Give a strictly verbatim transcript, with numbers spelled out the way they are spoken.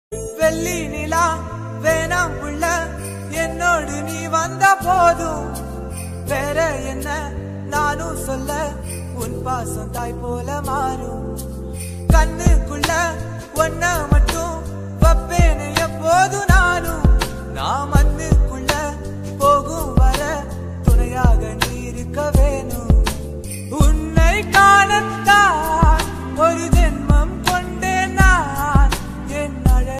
வெள்ளி நிலா வேணாம் புள்ள என்னோடு நீ வந்த போதும் வேற என்ன நானும் சொல்ல உன் பாசம் தாய் போல மாறும் கண்ணுக்குள்ள ஒன்ன மட்டும்